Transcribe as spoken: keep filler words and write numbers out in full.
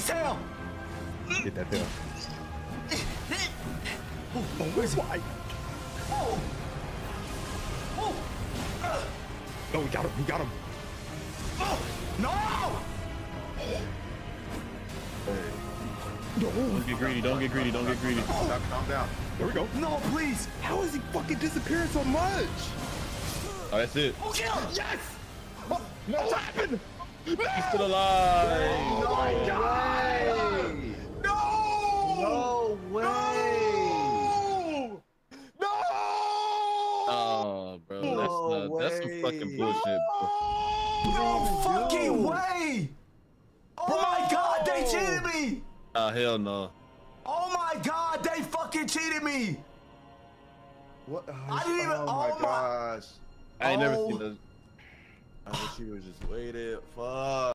his tail. Get that tail. Oh, where's why? Oh. Oh. Oh, he got him. He got him. Oh. No. Hey. No. Don't get greedy. Don't get greedy. Don't get greedy. Calm down. Calm down. There we go. No, please. How is he fucking disappearing so much? Oh, that's it. Oh, kill. Yes. Oh, no, what happened? He's still alive. Oh my God. No. No way. No. No. Oh, bro. That's, No uh, that's some fucking bullshit, bro. No fucking way. Oh my God, they cheated me. Oh, hell no. Oh my God, they fucking cheated me. What? Oh, I didn't even. Oh, Oh my my. gosh. I ain't never Oh. seen those. I wish he was just waited. Fuck.